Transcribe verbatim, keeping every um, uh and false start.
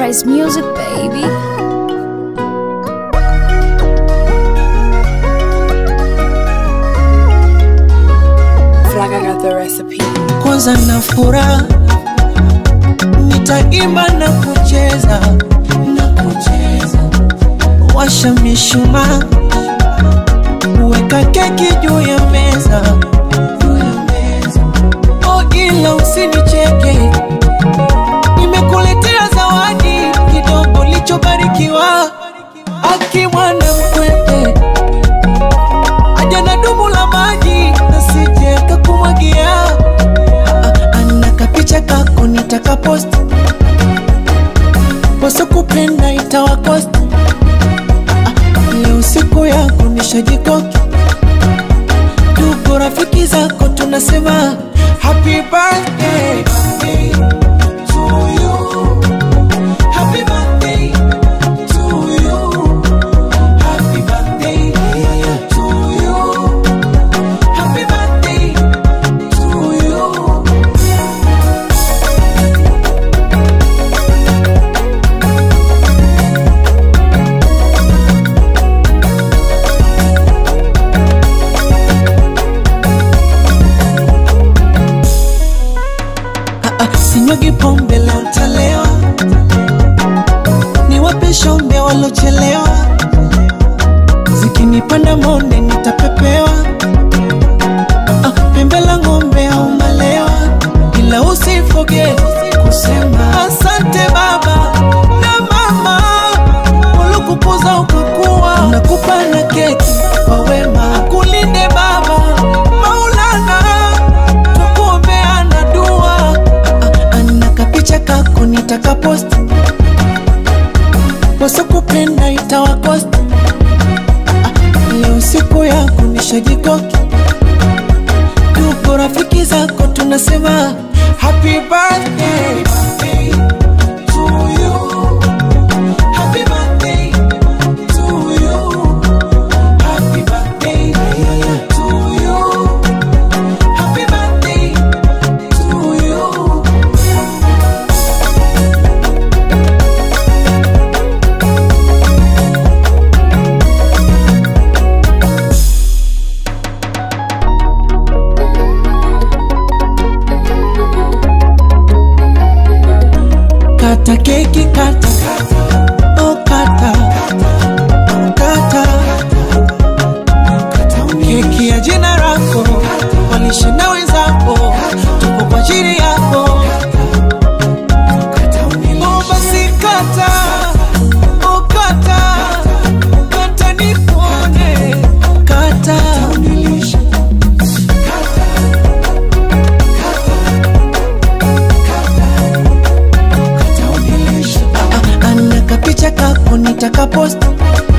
Price Music, baby. Flaga got the recipe. Kwanza na furaha, nitaimba na kucheza, na kucheza. Washa mishumaa, weka keki juu ya meza, juu ya meza. Oh, ila usinicheke, nimekuletea zawadi kidogo lichobarikiwa. Aki mwana mkwete, aja na dumu la maji, nasije kakumwagia. Ana kapicha kako nitaka post, poso kupenda itawakost. Leo siku yako nishajikoki, tuko rafiki zako tunasema happy birthday, birthday to you. Happy birthday to you. Happy birthday to you. Happy birthday to you. Sinyagi pombe leo ntalewa, niwape shombe walochelewa. Zikinipanda monde nitapepewa, ah, pembe la ngombe au malewa. Ila usifoge kusema asante baba na mama, walokukuza ukakuwa. Nakupa na keki kwa wema, kulinde baba Maulana, tukuombea na dua. Kapicha kako nitaka post, poso kupenda itawakost. Leo siku yako nishajikoki, tuko rafiki zako tunasema happy birthday, birthday to you. Happy birthday to you. Happy birthday to you. Happy birthday to you. Kata keki kata, oh kata, kata, keki ya jina lako, walishe na wenzako, tupo kwa ajili yako. Oh basi kata, oh kata, kata nikuone, kata. Kapicha kako nitaka post,